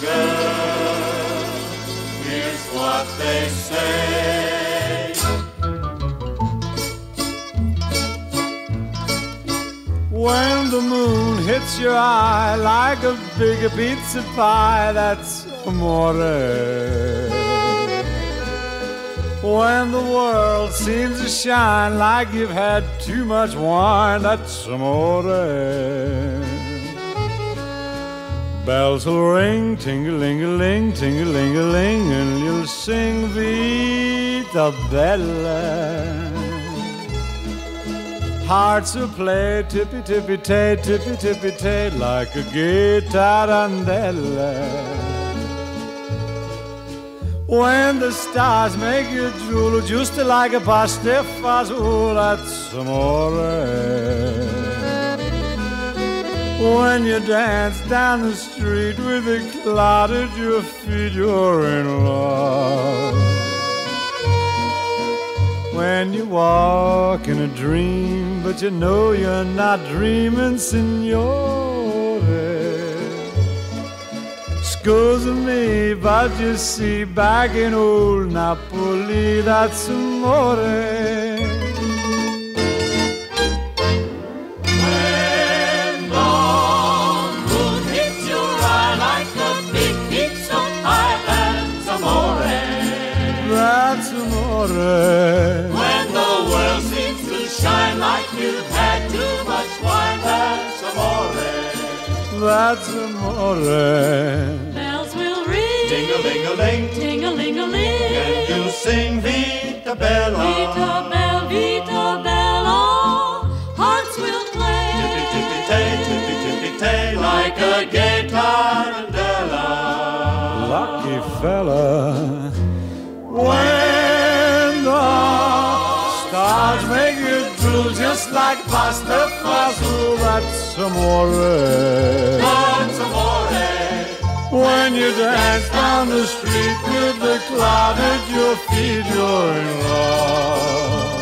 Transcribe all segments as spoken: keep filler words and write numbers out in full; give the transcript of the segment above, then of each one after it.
girl. Here's what they say. When the moon hits your eye like a big pizza pie, that's amore. When the world seems to shine like you've had too much wine, that's amore. Bells will ring, ting-a-ling-a-ling, ting-a-ling-a-ling, and you'll sing Vita Bella. Hearts will play tippy-tippy-tay, tippy-tippy-tay, like a gay tarantella. When the stars make you drool, just like a pastifazool, that's amore. When you dance down the street with a cloud at your feet, you're in love. When you walk in a dream, but you know you're not dreaming, signore. Scusa me, but you see, back in old Napoli, that's amore. That's amore. When the world seems to shine like you've had too much wine, that's amore. That's amore. Bells will ring, Ting-a-ling-a-ling, ting-a-ling-a-ling, and you'll sing Vita Bella. Vita Bella, Vita Bella. Hearts will play, Tippy-tippy-tay, tippy-tippy-tay, like a gay tarantella. Lucky fella. When the stars make you drool just like pasta fazool, that's amore. That's amore. When you dance down the street with the cloud at your feet, you're in love.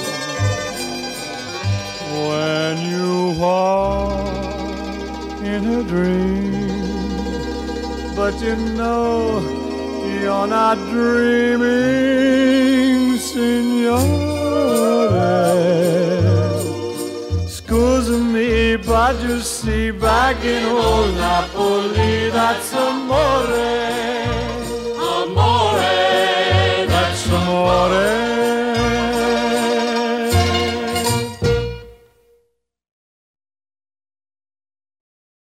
When you walk in a dream, but you know you're not dreaming, signore. Scusa me, but you see, back in old Napoli, that's amore. Amore. That's amore.